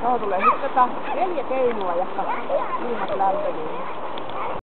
Tuohon tulee sitten 4 keinua, jotka ilmat lämpenee.